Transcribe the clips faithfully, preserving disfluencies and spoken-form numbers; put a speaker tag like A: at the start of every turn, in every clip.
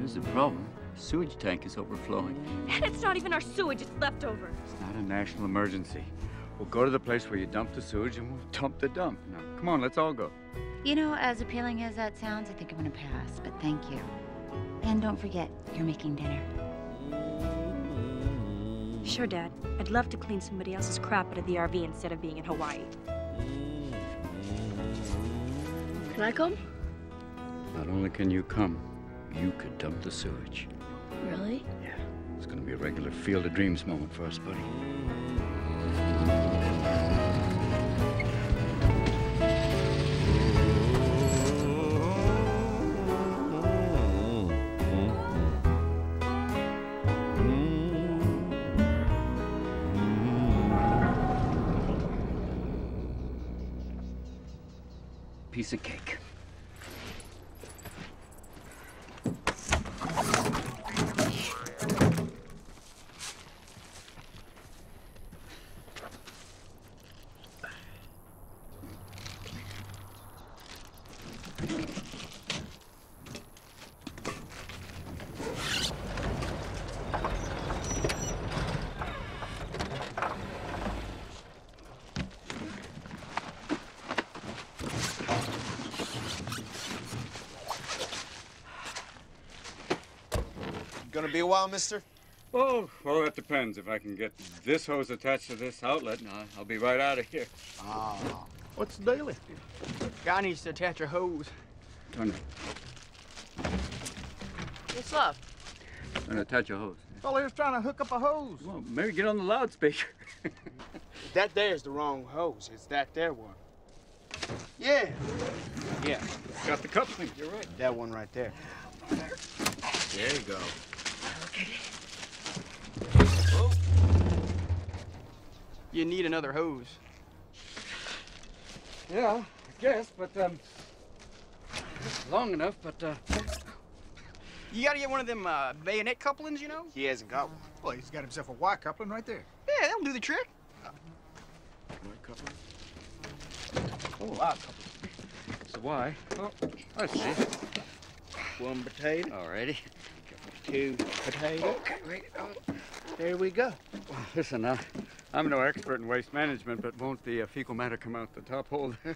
A: There's a problem. The sewage tank is overflowing.
B: And it's not even our sewage, it's leftover.
A: It's not a national emergency. We'll go to the place where you dump the sewage and we'll dump the dump. Now, come on, let's all go.
C: You know, as appealing as that sounds, I think I'm gonna pass, but thank you. And don't forget, you're making dinner.
B: Sure, Dad. I'd love to clean somebody else's crap out of the R V instead of being in Hawaii. Can I come?
A: Not only can you come, you could dump the sewage.
B: Really?
A: Yeah. It's gonna be a regular Field of Dreams moment for us, buddy. Piece of cake.
D: Gonna be a while, mister?
A: Oh, well, that depends. If I can get this hose attached to this outlet, I'll, I'll be right out of here.
D: Ah.
E: What's the daily? Guy needs to attach a hose.
A: Turn it.
E: What's up?
A: Turn attach a hose.
E: Well, he was trying to hook up a hose.
A: Well, maybe get on the loudspeaker.
D: That there's the wrong hose. It's that there one. Yeah. Yeah.
A: Got the coupling. You're right.
D: That one right there. There you go.
E: Oh. You need another hose.
A: Yeah, I guess, but, um, long enough, but, uh...
E: You gotta get one of them uh, bayonet couplings, you know?
D: He hasn't got one.
F: Well, he's got himself a Y coupling right there.
E: Yeah, that'll do the trick.
A: Y coupling? Oh, Y coupling. It's a Y. Oh, I see.
D: One potato.
A: Alrighty.
D: Two potato.
A: Okay, wait. Oh.
D: There we go.
A: Well, listen, uh, I'm no expert in waste management, but won't the uh, fecal matter come out the top hole there?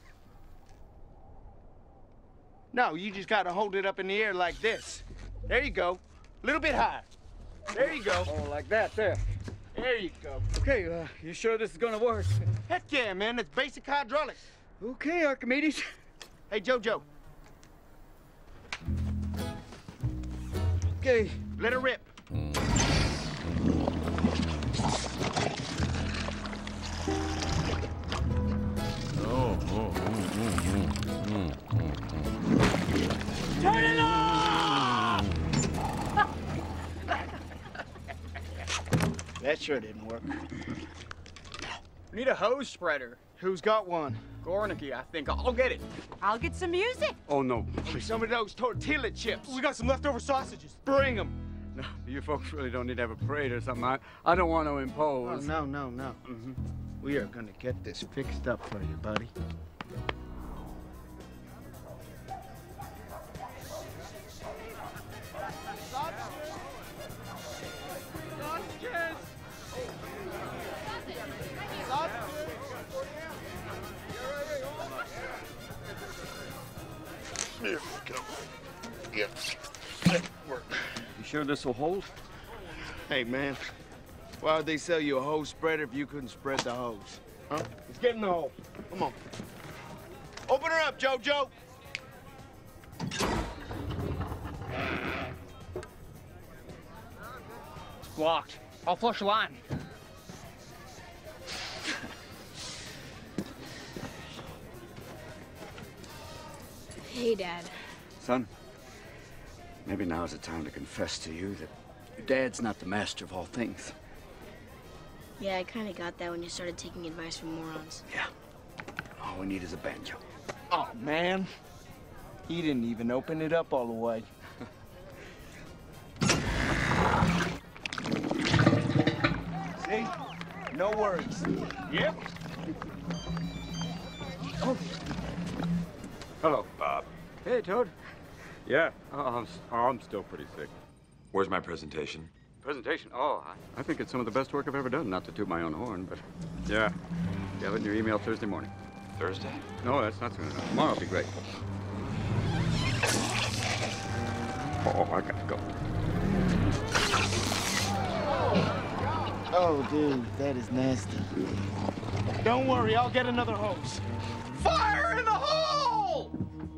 D: No, you just gotta hold it up in the air like this. There you go. A little bit higher. There you go.
A: Oh, like that, there.
D: There you go.
A: Okay, uh, you sure this is gonna work?
D: Heck yeah, man. It's basic hydraulics.
A: Okay, Archimedes.
D: Hey, Jojo.
A: Okay.
D: Let her rip.
G: Oh, oh, mm, mm, mm, mm.
B: Turn it off!
D: That sure didn't work.
E: We need a hose spreader.
D: Who's got one?
E: Gornicky, I think. I'll get it.
B: I'll get some music.
A: Oh, no, please.
D: Some of those tortilla chips.
F: We got some leftover sausages.
D: Bring them.
A: No, you folks really don't need to have a parade or something. I, I don't want to
D: Oh,
A: impose.
D: no, no, no.
A: Mm-hmm.
D: We are gonna get this fixed up for you, buddy.
G: There we go. Yep. Work.
A: You sure this will hold?
D: Hey, man. Why would they sell you a hose spreader if you couldn't spread the hose? Huh? Let's get in the hole. Come on. Open her up, Jojo.
E: It's blocked. I'll flush the line.
B: Hey, Dad.
A: Son, maybe now is the time to confess to you that your dad's not the master of all things.
H: Yeah, I kind of got that when you started taking advice from morons.
A: Yeah. All we need is a banjo.
D: Oh, man. He didn't even open it up all the way. See? No worries. Yep.
A: Oh. Hello, Bob. Hey, Toad. Yeah, oh, I'm, s- oh, I'm still pretty sick.
G: Where's my presentation?
A: Presentation? Oh, I, I think it's some of the best work I've ever done. Not to toot my own horn, but yeah. You have it in your email Thursday morning.
G: Thursday?
A: No, that's not soon enough. Tomorrow will be great. Oh, I gotta go.
I: Oh, dude, that is nasty.
F: Don't worry, I'll get another hose.
E: Fire in the hole!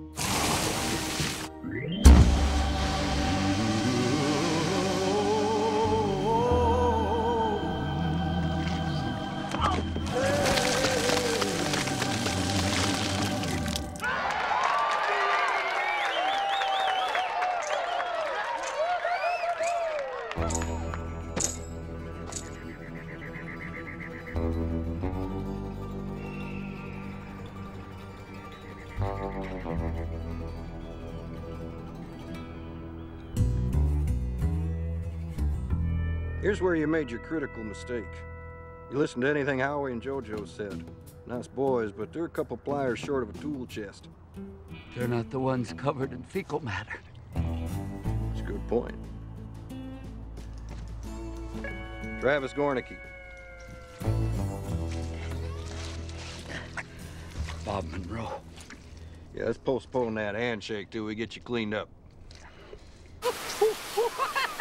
J: Here's where you made your critical mistake. You listened to anything Howie and JoJo said. Nice boys, but they're a couple pliers short of a tool chest.
K: They're not the ones covered in fecal matter.
J: That's a good point. Travis Gornicki.
K: Bob Monroe.
J: Yeah, let's postpone that handshake till we get you cleaned up.